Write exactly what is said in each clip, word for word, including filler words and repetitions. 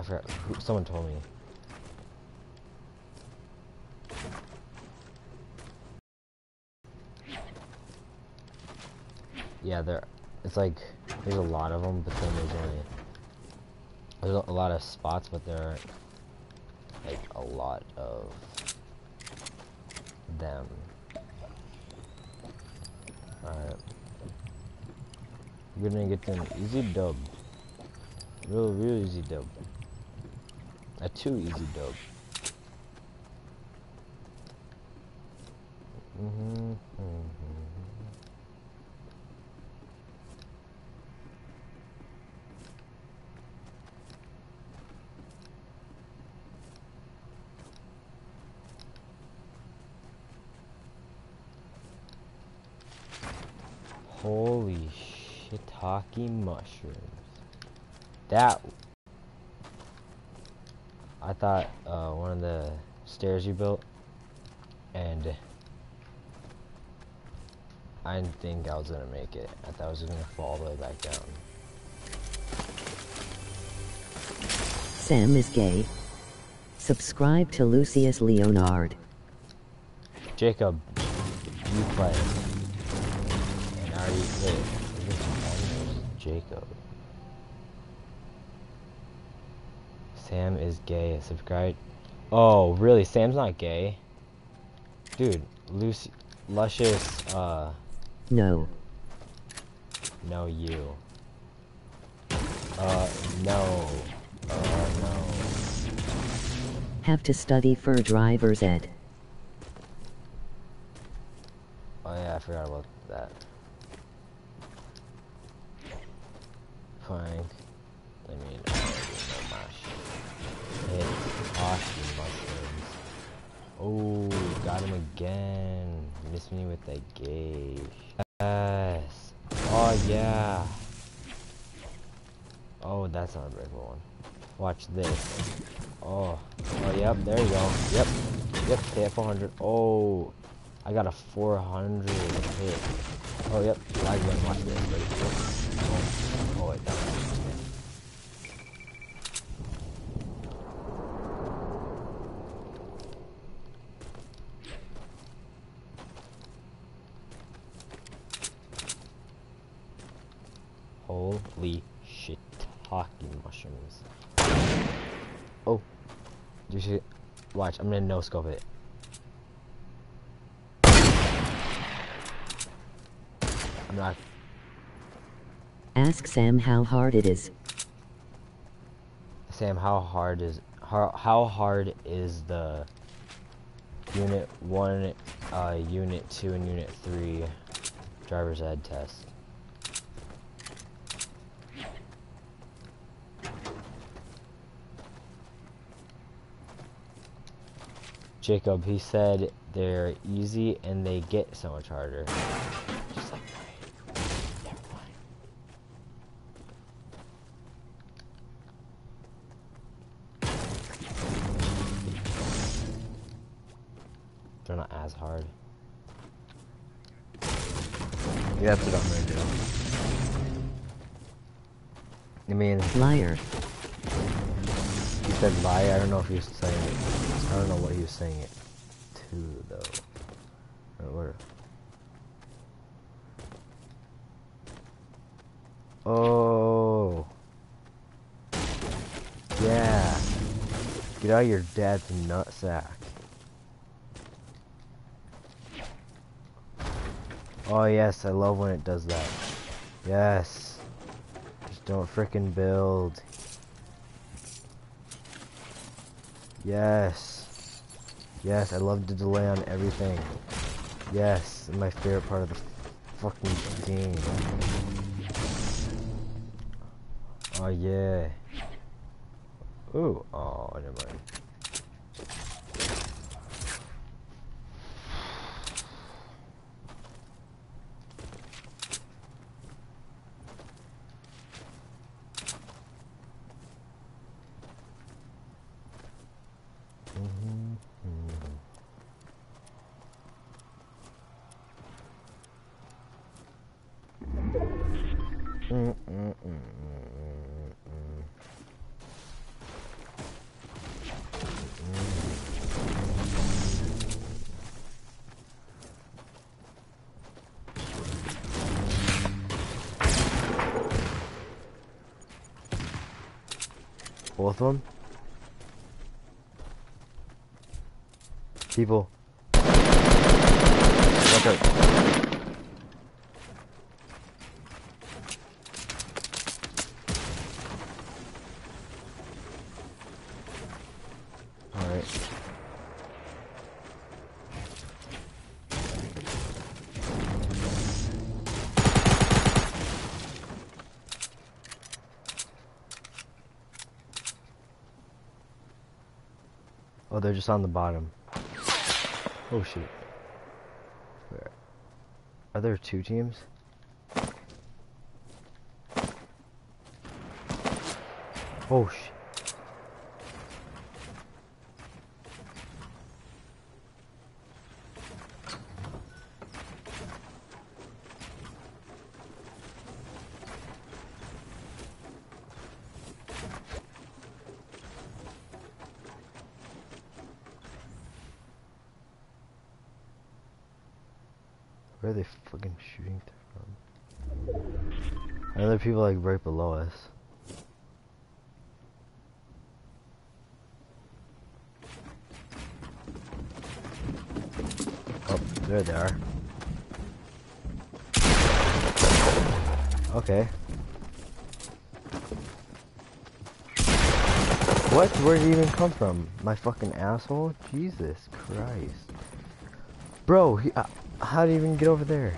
I forgot. Who, someone told me. Yeah, there. It's like there's a lot of them, but then there's only there's a lot of spots, but there aren't like a lot of them. Alright. We're gonna get an easy dub. Real, real easy dub. A too easy dub. Mm-hmm, mm-hmm. Holy shiitake mushrooms. That I thought uh, one of the stairs you built, and I didn't think I was gonna make it. I thought I was gonna fall all the way back down. Sam is gay. Subscribe to Lucius Leonard. Jacob, you play. And are you wait, is this almost Jacob? Sam is gay. Subscribe. Oh, really? Sam's not gay? Dude, Lucy, Luscious, uh... No. No, you. Uh, no. Uh, no. Have to study for driver's ed. Oh yeah, I forgot about that. Plank. I mean, I already know my shit. It's Austin mushrooms. Oh, got him again. Missed me with that gauge. Yes. Oh yeah. Oh, that's not a breakable one. Watch this. Oh. Oh, yep. There you go. Yep. Yep. Stay at four hundred. Oh. I got a four hundred hit. Oh, yep. Lag again. Watch this. Ready? Oh, oh wait. That was holy shit. Talking mushrooms. Oh. You should watch. I'm gonna no scope it. I'm not. Ask Sam how hard it is. Sam, how hard is how how hard is the unit one, uh, unit two, and unit three driver's ed test? Jacob, he said they're easy and they get so much harder. Just like mine. Never mind. They're not as hard. Yeah, that's what I'm gonna do. I mean, Liar. he said lie. I don't know if he was saying it. I don't know what he was saying it to though. Or where? Oh. Yeah. Get out of your dad's nutsack. Oh yes, I love when it does that. Yes. Just don't frickin' build. Yes. Yes, I love the delay on everything. Yes, my favorite part of the fucking game. Oh yeah. Ooh, oh, never mind. Mm -mm -mm -mm -mm. Both of them. People. Watch out. Alright. Oh, they're just on the bottom. Oh shit. Where? Are there two teams? Oh shit. Where are they fucking shooting from? I know there are people like right below us. Oh, there they are. Okay. What? Where did he even come from? My fucking asshole? Jesus Christ. Bro, he, uh, how did he even get over there?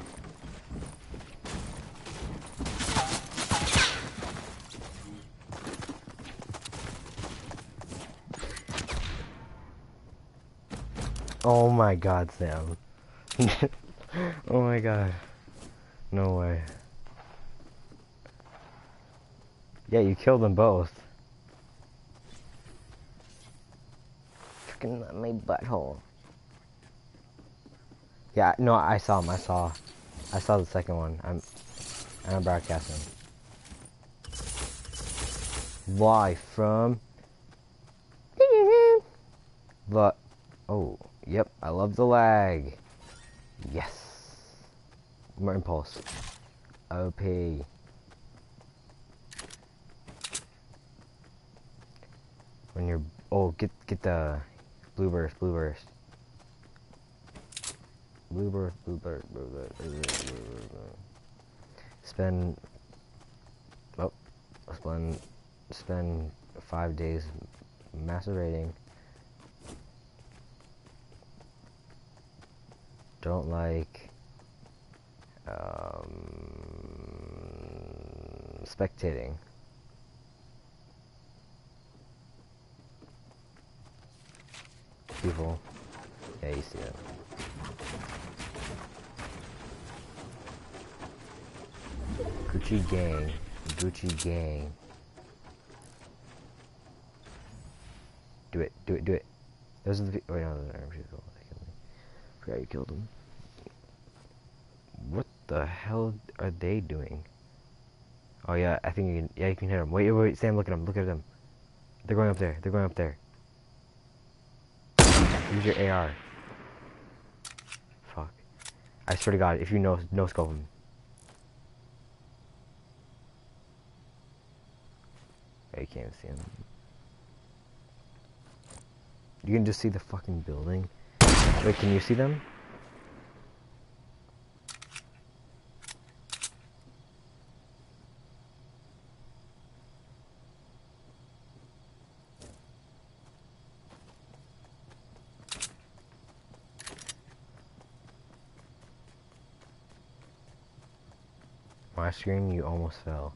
Oh my god, Sam. Oh my god. No way. Yeah, you killed them both. Fucking my butthole. Yeah, no, I saw him. I saw. I saw the second one. I'm. I'm broadcasting. Live from. But. Oh, yep. I love the lag. Yes. More impulse. O P. When you're. Oh, get get the blue burst. Blue burst. Blue burst, blue burst, blue burst, blue burst, blue burst. Spend, oh, spend, spend five days masturbating. Don't like, um, spectating. People, yeah, you see it. Gucci gang, Gucci gang. Do it, do it, do it. Those are the. Wait, no, those are people. I forgot you killed them. What the hell are they doing? Oh yeah, I think you can. Yeah, you can hit them. Wait, wait, wait, Sam, look at them. Look at them. They're going up there. They're going up there. Use your A R. Fuck. I swear to God, if you no no scope them. You can't see him. You can just see the fucking building. Wait, can you see them? My screen, you almost fell.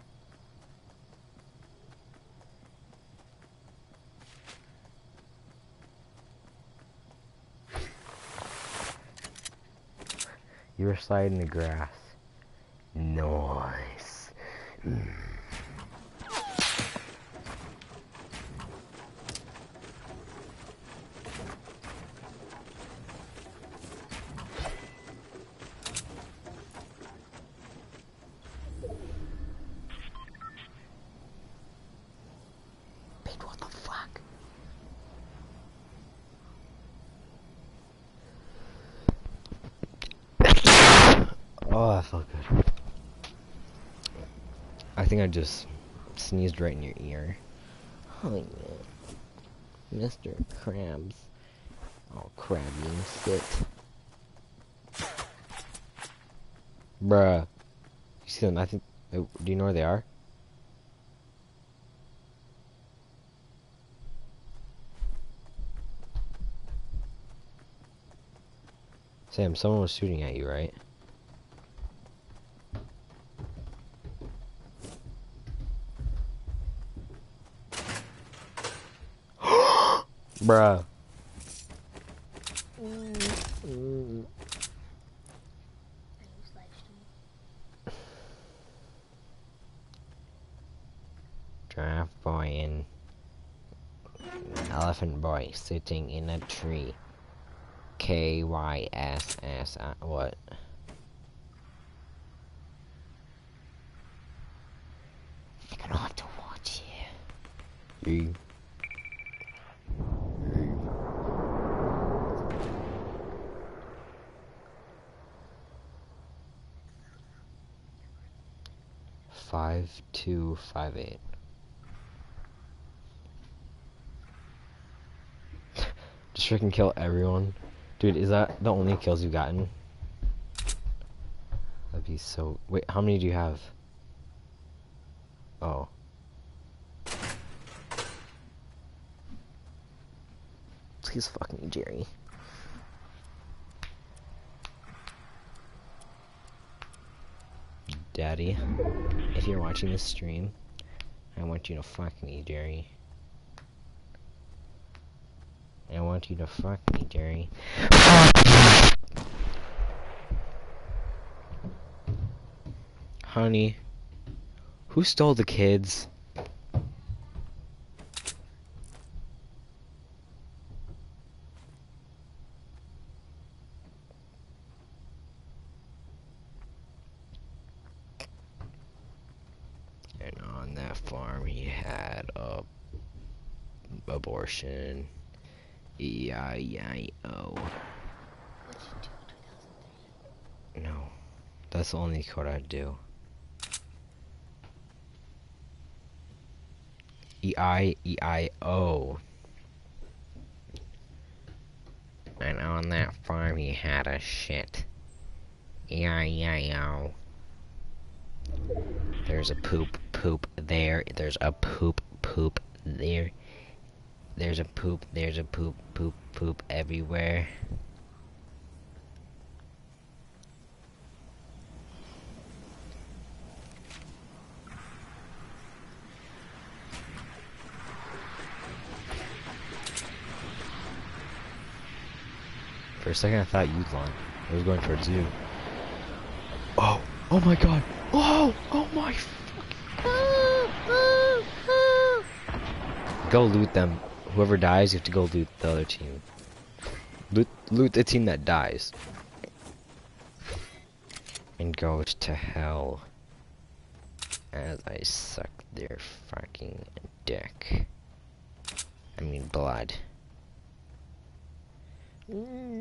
You were sliding the grass. Nice. Mm. Pete, what the fuck? Oh, that felt good. I think I just sneezed right in your ear. Oh yeah. Mister Krabs. Oh, crabby and shit. Bruh. You see them? I think. Do you know where they are? Sam, someone was shooting at you, right? Bruh. Giraffe boy and elephant boy sitting in a tree. K Y S S I what? I don't have to watch it. E. Five two five eight. Just freaking kill everyone. Dude, is that the only kills you've gotten? That'd be so... Wait, how many do you have? Oh. Please fuck me, Jerry. Daddy, if you're watching this stream, I want you to fuck me, Jerry. I want you to fuck me, Jerry. Honey, who stole the kids? And on that farm he had a abortion. E I E O. No, that's the only code I do. E I E I O. And on that farm he had a shit. E I E I O. There's a poop poop there. There's a poop poop there. There's a poop, there's a poop, poop, poop everywhere. For a second I thought you'd launch. I was going towards you. Oh, oh my god. Oh, oh my fuck. Go loot them. Whoever dies, you have to go loot the other team. Loot, loot the team that dies. And go to hell. As I suck their fucking dick. I mean blood. I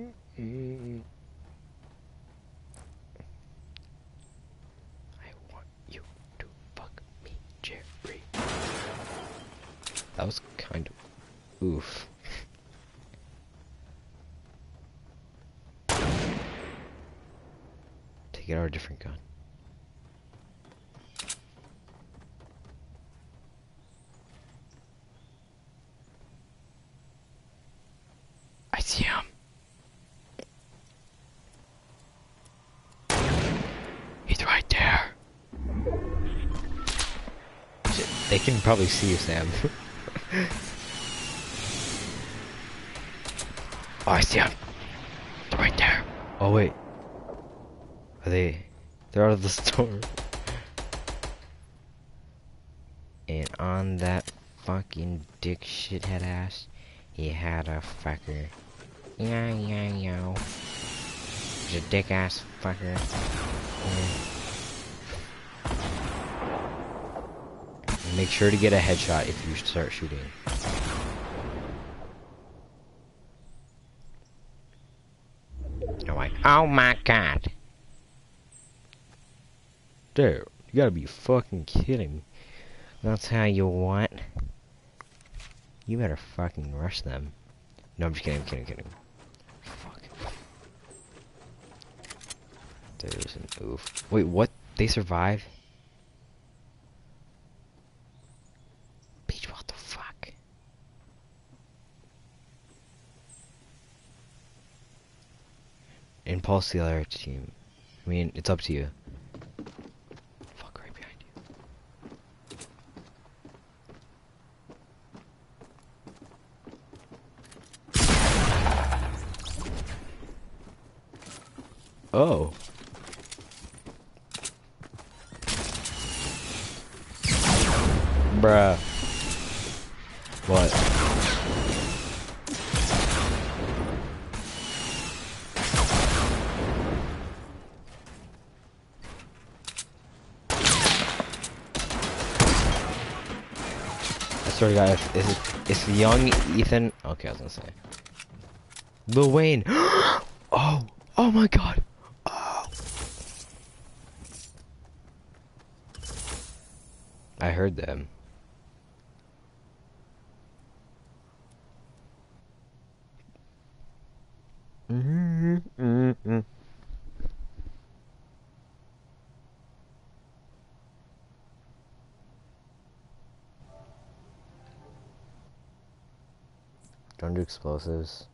want you to fuck me, Jerry. That was kind of oof. Take out a different gun. I see him. He's right there. Shit, they can probably see you, Sam. Oh, I see him. They're right there. Oh, wait. Are they... They're out of the storm. And on that fucking dick shithead ass, he had a fucker. Yeah, yeah, yo. He's a dick ass fucker. Yeah. Make sure to get a headshot if you start shooting. Like, oh my god. Dude, you gotta be fucking kidding me. That's how you what? You better fucking rush them. No, I'm just kidding, I'm kidding, kidding. Fuck. There's an oof. Wait, what? They survive? Peach, what the fuck? Impulse the other team. I mean, it's up to you. Fuck, right behind you. Oh. Bruh. What? I swear to God, if, if, if young Ethan... Okay, I was gonna say. Lil Wayne. Oh! Oh my God! Oh! I heard them. Mm-hmm, mm-hmm. Don't do explosives.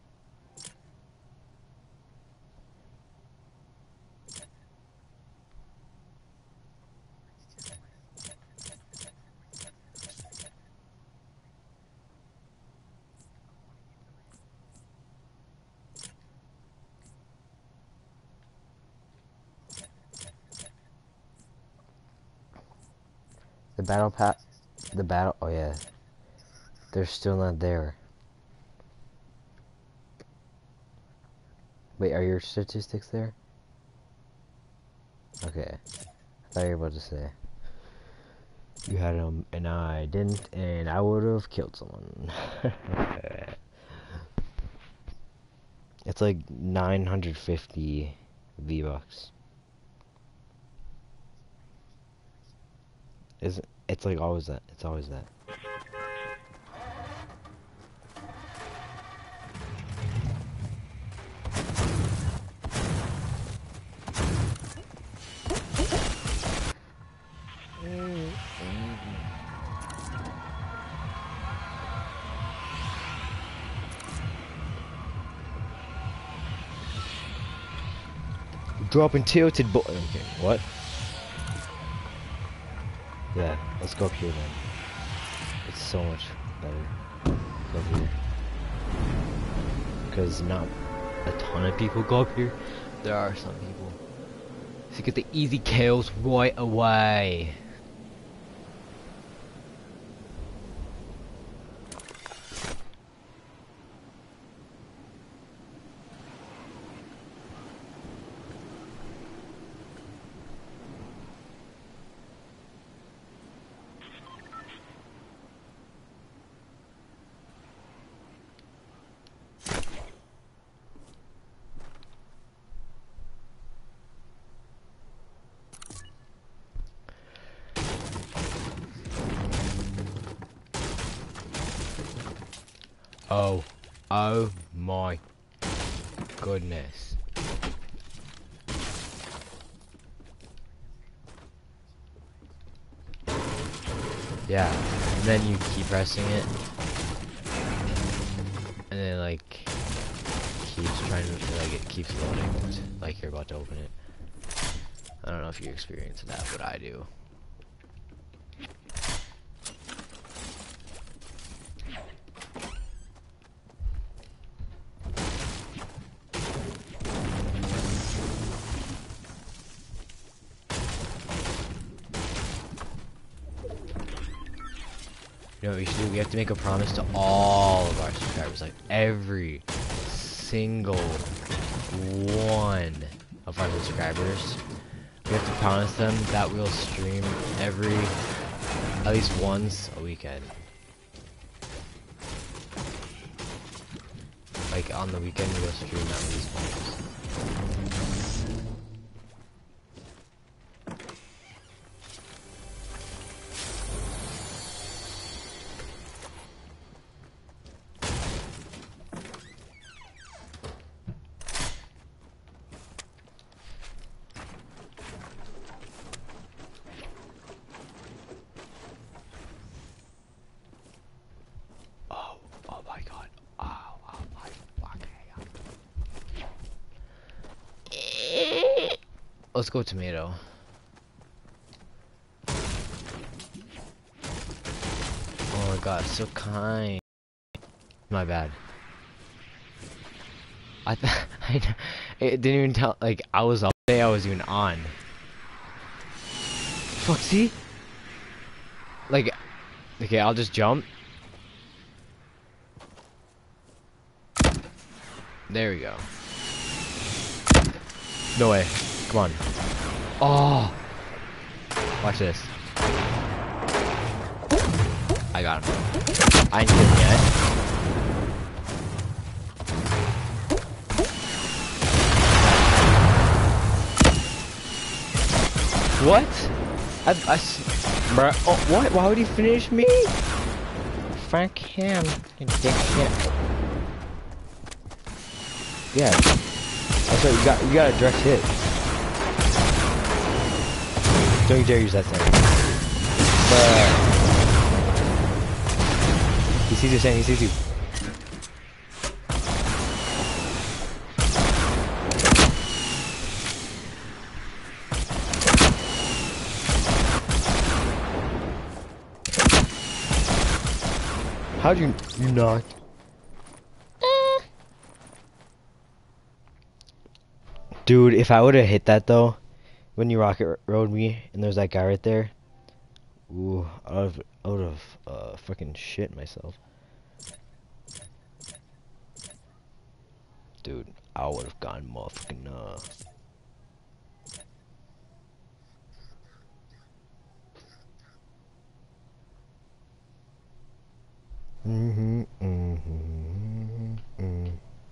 The battle pass, the battle, oh yeah, they're still not there. Wait, are your statistics there? Okay, I thought you were about to say. You had them and I didn't, and I would have killed someone. It's like nine hundred fifty V-Bucks. Is it's like always that. It's always that. Dropping tilted button. Okay, what? Yeah, let's go up here then. It's so much better. Go here. Because not a ton of people go up here. There are some people. So you get the easy kills right away. Oh, oh my goodness. Yeah, and then you keep pressing it, and then like keeps trying to, like it keeps loading, like you're about to open it. I don't know if you experience that, but I do. You know what we should do? We have to make a promise to all of our subscribers, like every single one of our subscribers. We have to promise them that we'll stream every, at least once a weekend. Like on the weekend we'll stream at least once. Let's go tomato. Oh my god, so kind. My bad. I th I it didn't even tell, like, I was up there, I was even on. Fuck, see? Like, okay, I'll just jump. There we go. No way. Come on. Oh! Watch this. I got him. I ain't hit him yet. What? I, I, bruh, oh, what? Why would he finish me? Frank him. You dick shit. Yeah. That's right, you got, you got a direct hit. Don't you dare use that thing. Bruh. He sees you, Sam, he sees you. How'd you, you knock? Dude, if I would've hit that though, when you rocket rode me, and there's that guy right there, ooh, I would've, I would've, uh, fucking shit myself. Dude, I would've gone motherfucking, uh... Mm-hmm, mm-hmm, mm-hmm.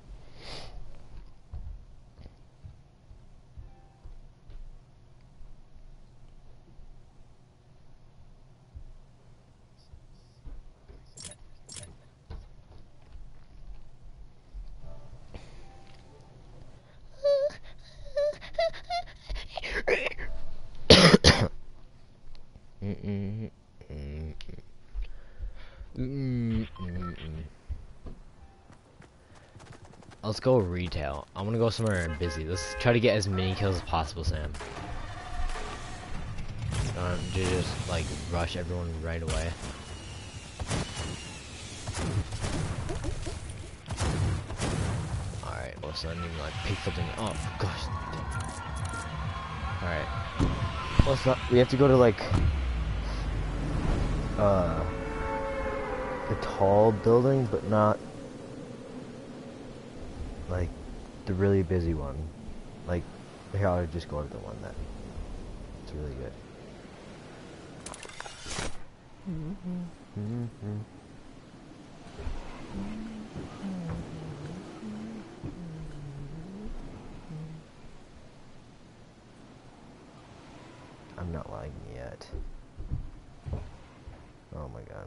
Mm-mm, mm-mm. Mm-mm, mm-mm. Let's go retail. I'm gonna go somewhere busy. Let's try to get as many kills as possible, Sam. Um, to just like rush everyone right away. Alright, well, so I need to like pick something up. Gosh. Alright. Well, it's not, we have to go to like uh the tall building, but not like the really busy one. Like, here, I'll just go to the one that it's really good. Mm-hmm. Mm-hmm. I'm not lagging yet. Oh my god.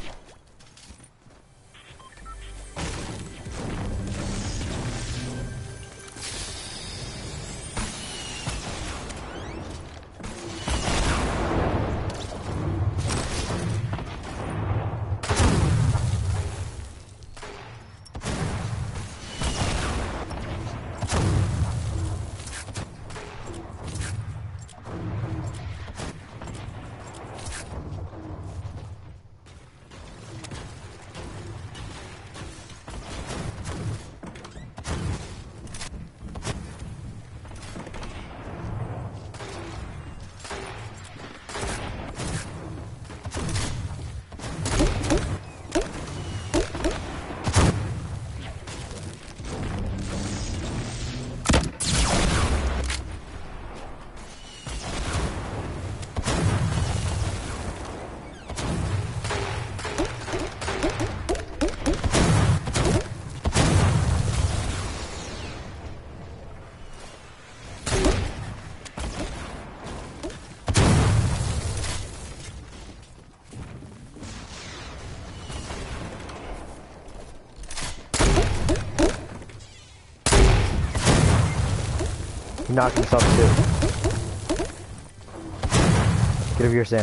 He knocked himself too. Get over here, Sam.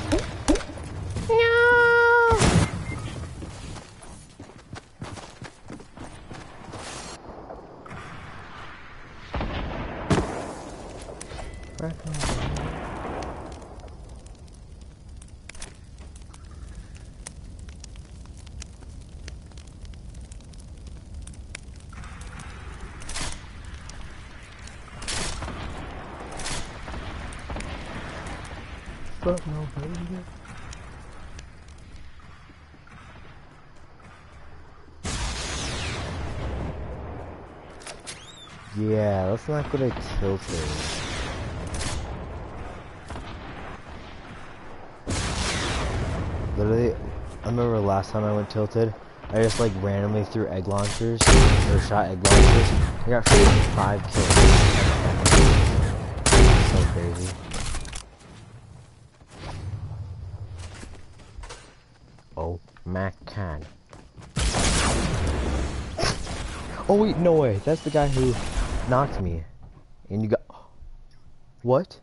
No. Fuck no, baby. Yeah, let's not go to Tilted. Literally, I remember last time I went Tilted, I just like randomly threw egg launchers, or shot egg launchers. I got fifty-five kills. So crazy. Oh my god. Oh wait, no way. That's the guy who knocked me. And you got... What?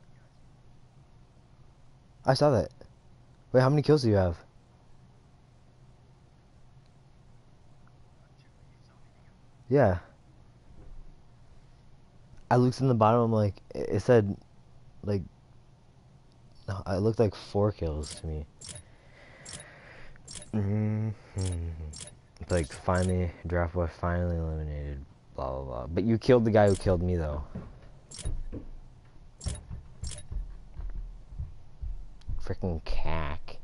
I saw that. Wait, how many kills do you have? Yeah. I looked in the bottom, I'm like, it said, like, no, it looked like four kills to me. Mm-hmm. It's like, finally, Draft Boy finally eliminated, blah, blah, blah. But you killed the guy who killed me, though. Freaking cack.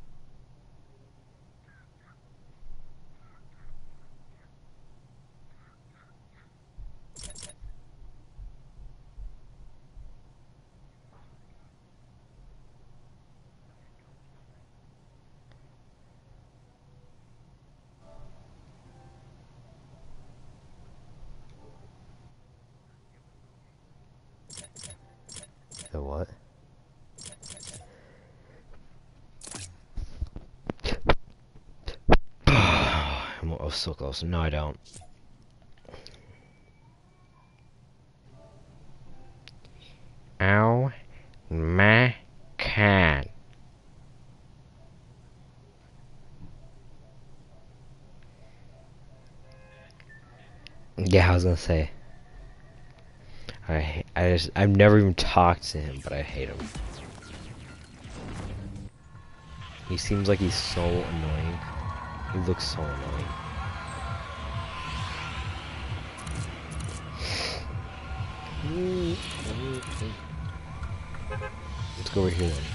The what? I'm oh, so close. No, I don't. Oh my god. Yeah, I was gonna say. I I just I've never even talked to him, but I hate him. He seems like he's so annoying. He looks so annoying. Let's go over here then.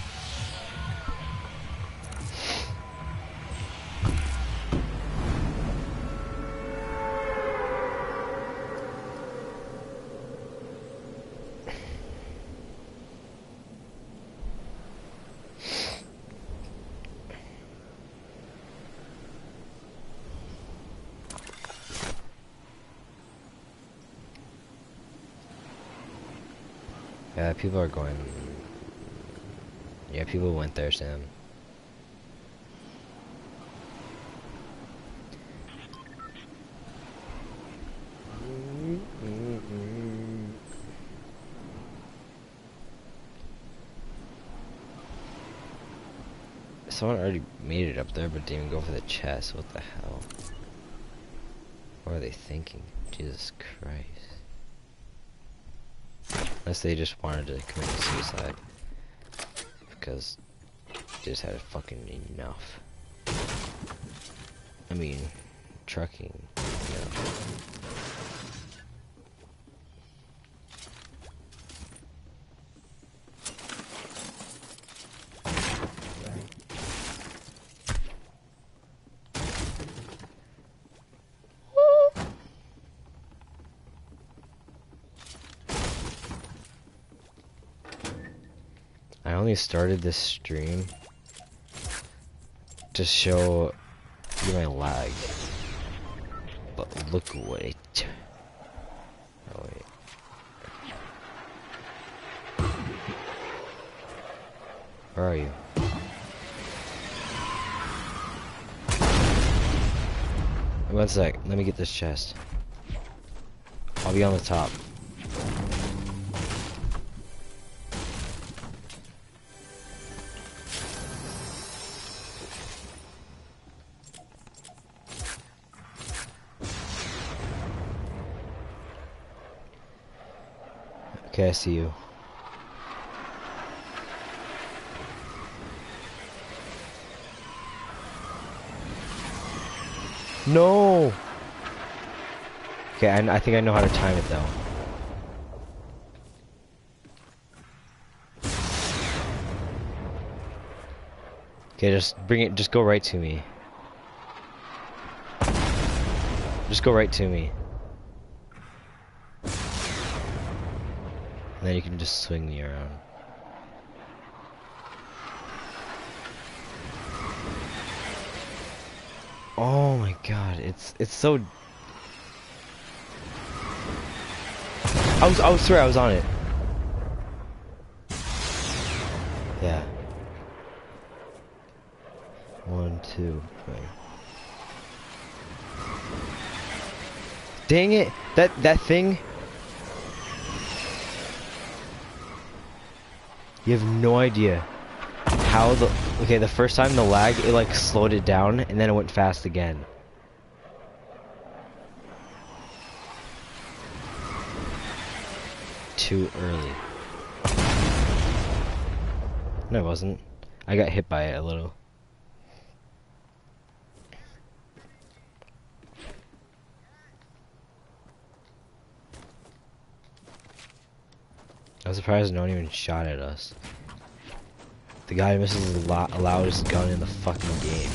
Yeah, people are going. Yeah, people went there, Sam. Someone already made it up there, but didn't even go for the chest. What the hell? What are they thinking? Jesus Christ. Unless they just wanted to commit suicide. Because they just had fucking enough. I mean, trucking, you know. I only started this stream to show you my lag, but look what it. Oh wait. Where are you? One sec. Let me get this chest. I'll be on the top. Okay, I see you. No! Okay, I, I think I know how to time it though. Okay, just bring it, just go right to me. Just go right to me. And then you can just swing me around. Oh my god, it's it's so. I was I was swear I was on it. Yeah. One, two, three. Dang it! That that thing. You have no idea how the okay. The first time the lag, it like slowed it down, and then it went fast again. Too early. No, it wasn't. I got hit by it a little. I was surprised no one even shot at us. The guy misses the lo loudest gun in the fucking game.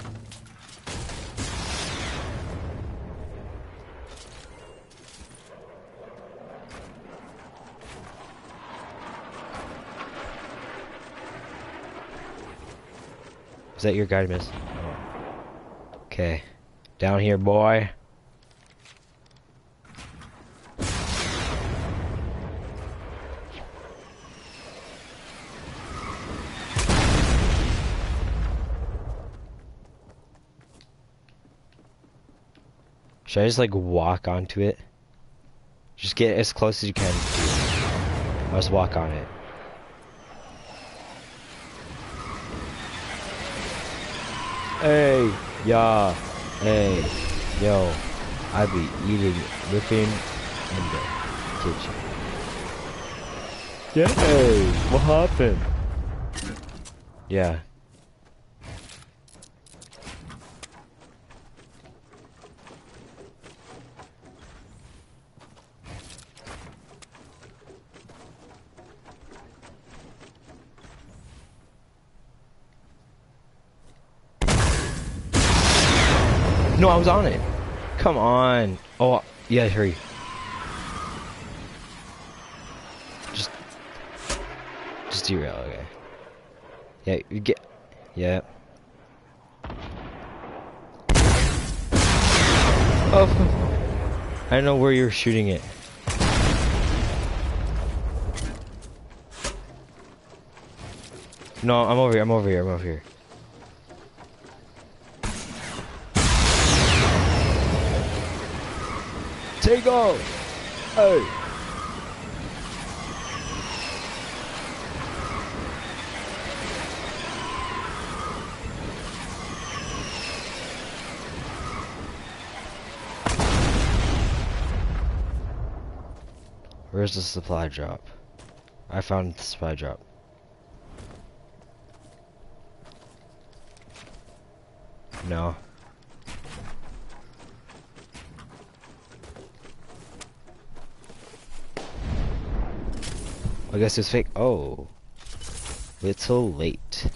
Is that your guide miss? Oh. Okay. Down here, boy. Should I just like walk onto it? Just get as close as you can. I'll just walk on it. Hey, yeah, hey, yo, I be eating whipping in the kitchen. Yeah, hey, what happened? Yeah. No, I was on it. Come on. Oh, yeah, hurry. Just, just derail, okay. Yeah, you get, yeah. Oh, I don't know where you're shooting it. No, I'm over here, I'm over here, I'm over here. Take off! Hey! Where's the supply drop? I found the supply drop. No. I guess it's fake. Oh. Little late.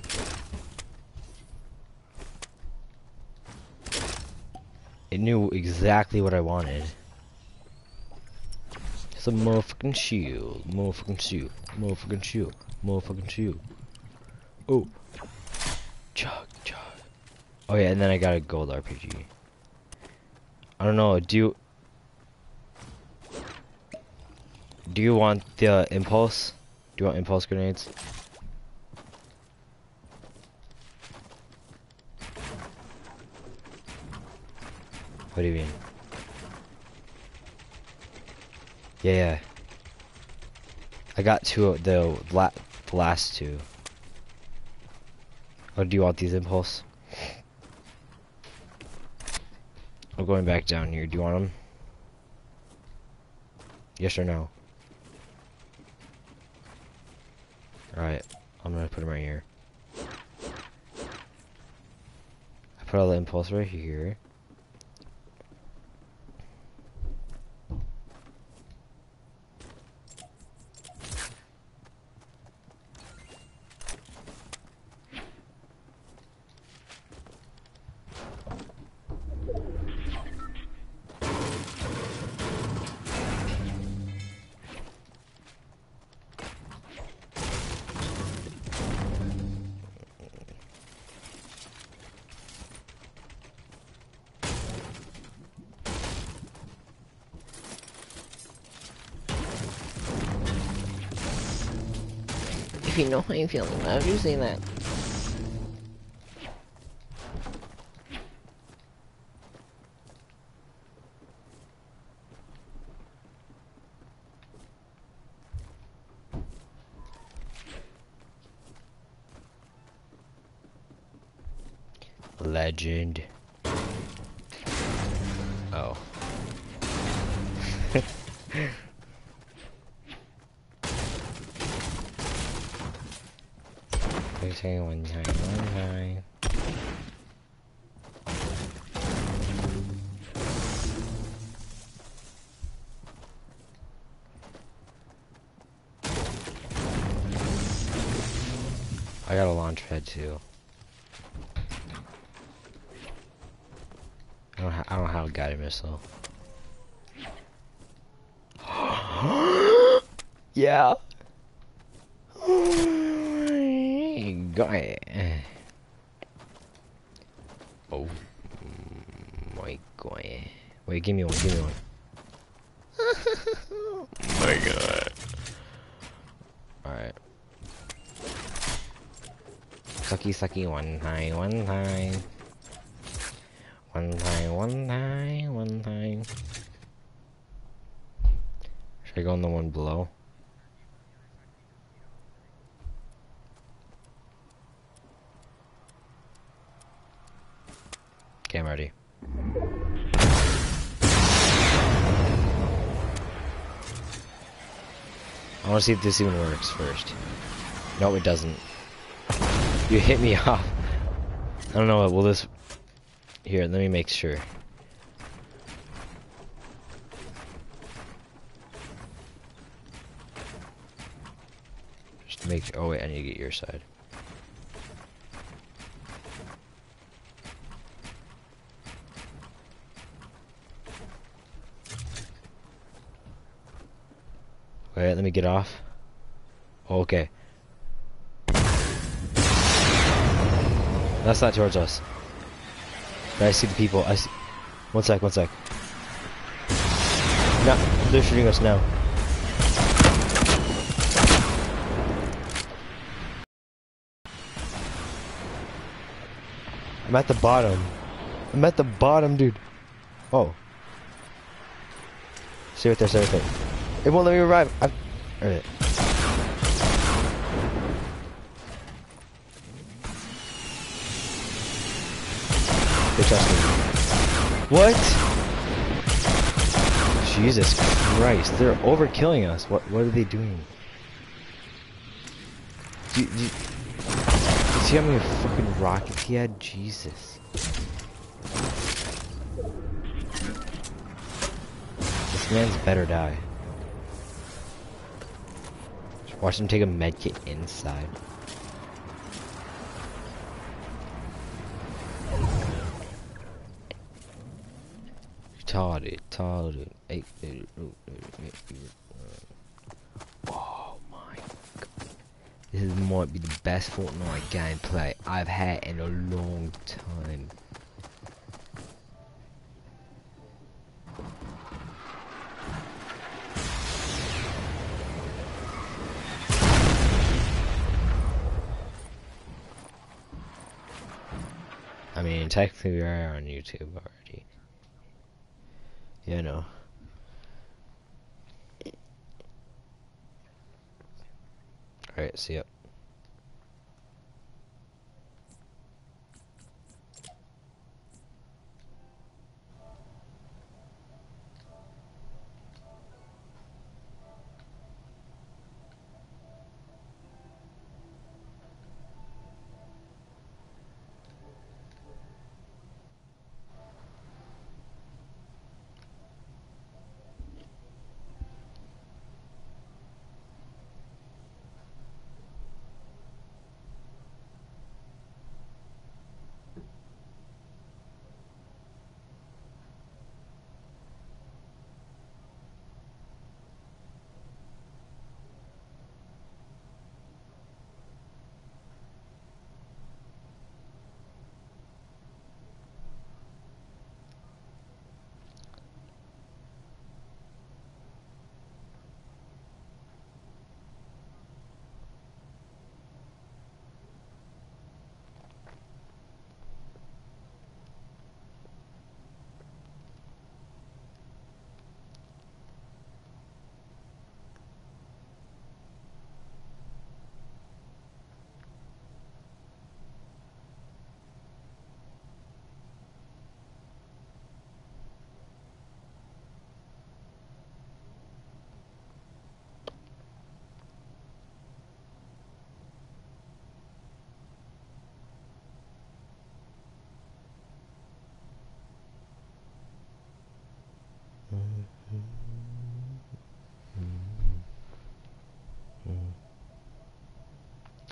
It knew exactly what I wanted. It's a motherfucking shield. Motherfucking shield. Motherfucking shield. Motherfucking shield. Oh. Chug, chug. Oh yeah, and then I got a gold R P G. I don't know, do you... Do you want the impulse? Do you want impulse grenades? What do you mean? Yeah, yeah. I got two of the, la the last two. Oh, do you want these impulse? I'm going back down here. Do you want them? Yes or no? Alright, I'm gonna put them right here. I put all the impulse right here. if you know how you feel, why would you say that? Legend. Oh. Okay, one time, one time. I got a launch pad too. I don't, ha I don't have a guided missile. Yeah. Got it. Oh my god. Wait, give me one, give me one. Oh my god. Alright. Sucky sucky one time, one time. One time, one time, one time. Should I go on the one below? Okay, I'm ready. I want to see if this even works first. No, it doesn't. You hit me off. I don't know, will this... Here, let me make sure. Just to make sure... Oh wait, I need to get your side. Wait, let me get off. Oh, okay. That's not towards us. But I see the people. I see. One sec, one sec. No, they're shooting us now. I'm at the bottom. I'm at the bottom, dude. Oh. Stay right there, stay right there. It won't let me revive. I'm... Alright. They trust me. What? Jesus Christ, they're overkilling us. What what are they doing? Do, do, do you see how many fucking rockets he had? Jesus. This man's better die. Watch him take a medkit inside. Retarded, retarded. Oh my god. This might be the best Fortnite gameplay I've had in a long time. I mean, technically we are on YouTube already. Yeah, I know. Alright, see ya.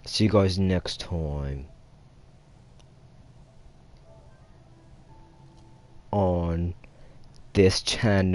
See you guys next time on this channel.